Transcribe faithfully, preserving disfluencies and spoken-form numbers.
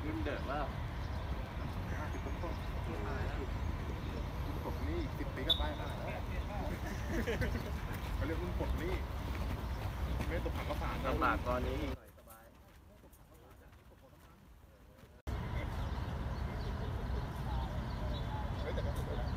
รุ่นเดิมว่าห้าสิบต้นต้นรุ่นปลดหนี้สิบปีก็ตายห่าแล้วเขาเรียกรุ่นปลดหนี้ไม่ตกผักก็ผ่านลำบากตอนนี้สบายเฮ้ยแต่ก็สวยนะ